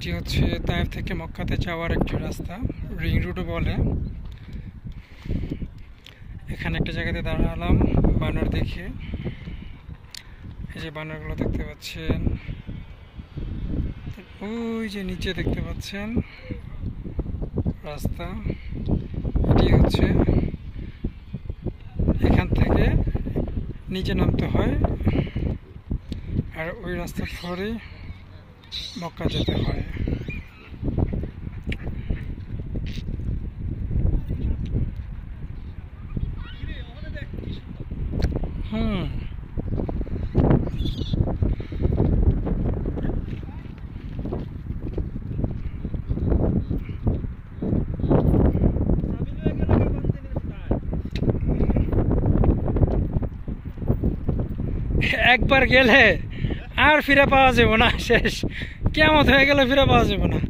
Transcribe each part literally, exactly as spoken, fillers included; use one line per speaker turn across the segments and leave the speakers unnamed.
এটি হচ্ছে তায়েফ থেকে মক্কাতে যাওয়ার একটি রাস্তা, রিং রুটও বলে। এখানে একটা জায়গাতে দাঁড়ালাম বানর দেখে। এই যে বানরগুলো দেখতে পাচ্ছেন, ওই যে নিচে দেখতে পাচ্ছেন রাস্তা। এটি হচ্ছে এখান থেকে নিচে নামতে হয়, আর ওই রাস্তা ধরে মক্কা যেতে হয়। হুম একবার গেলে আর ফিরে পাওয়া যাবে না, শেষ কিয়ামত হয়ে গেলে ফিরে পাওয়া যাবে না।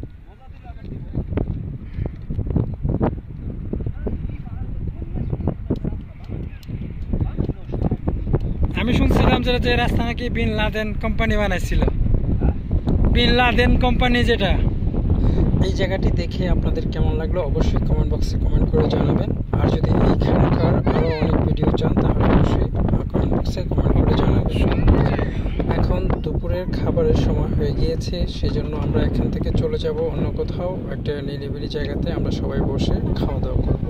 আমি শুনছিলাম যে যে রাস্তা নাকি বিন লাদেন কোম্পানি বানাইছিল, বিন লাদেন কোম্পানি যেটা। এই জায়গাটি দেখে আপনাদের কেমন লাগলো অবশ্যই কমেন্ট বক্সে কমেন্ট করে জানাবেন। আর যদি এইখানকার আরও অনেক ভিডিও চান তাহলে অবশ্যই কমেন্ট বক্সে কমেন্ট করে জানাবেন। এখন দুপুরের খাবারের সময় হয়ে গিয়েছে, সেজন্য আমরা এখান থেকে চলে যাব অন্য কোথাও একটা নিরিবিলি জায়গাতে। আমরা সবাই বসে খাওয়া দাওয়া করবো।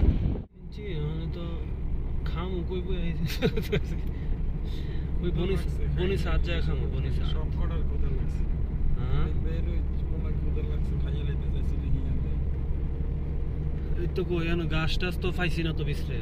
গাছ টাছ তো পাইছি না তো বিছরে।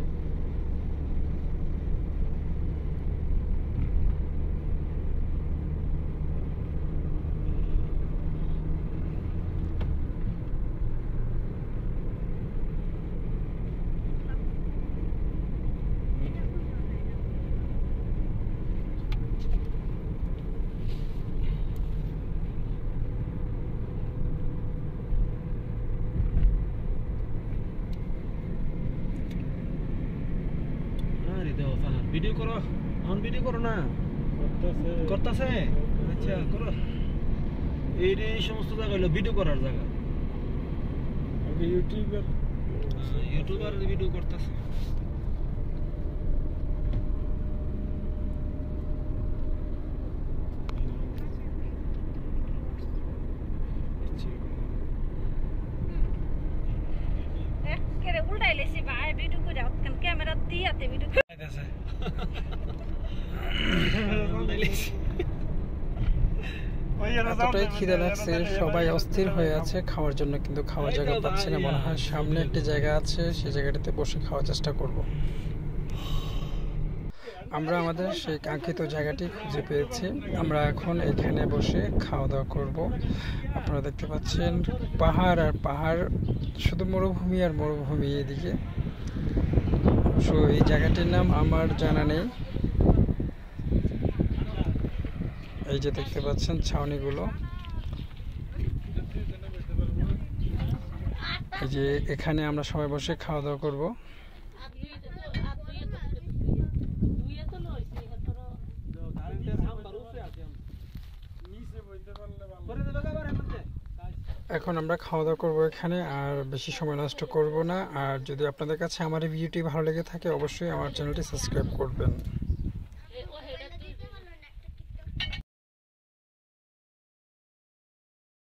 ভিডিও করো, অন ভিডিও করো না, করতেছে। আচ্ছা করো, এই সমস্ত জায়গা হলো ভিডিও করার জায়গা। ইউটিউবার ইউটিউবার ভিডিও করতেছে।
উল্টাইলেছি ভাই, ভিডিও করে ক্যামেরা দিয়াতে ভিডিও
খাইতেছে। এতটাই খিদে লাগছে, সবাই অস্থির হয়ে আছে খাওয়ার জন্য, কিন্তু খাওয়ার জায়গা পাচ্ছে না। মনে হয় সামনে একটি জায়গা আছে, সেই জায়গাটাতে বসে খাওয়ার চেষ্টা করব। আমরা আমাদের সেই কাঙ্ক্ষিত জায়গাটি খুঁজে পেয়েছি। আমরা এখন এখানে বসে খাওয়া দাওয়া করব। আপনারা দেখতে পাচ্ছেন পাহাড় আর পাহাড়, শুধু মরুভূমি আর মরুভূমি এদিকে। সো এই জায়গাটির নাম আমার জানা নেই। এই যে দেখতে পাচ্ছেন ছাউনিগুলো, এই যে এখানে আমরা সবাই বসে খাওয়া দাওয়া করব। এখন আমরা খাওয়া দাওয়া করবো এখানে, আর বেশি সময় নষ্ট করব না। আর যদি আপনাদের কাছে আমার এই ভিডিওটি ভালো লেগে থাকে অবশ্যই আমার চ্যানেলটি সাবস্ক্রাইব করবেন।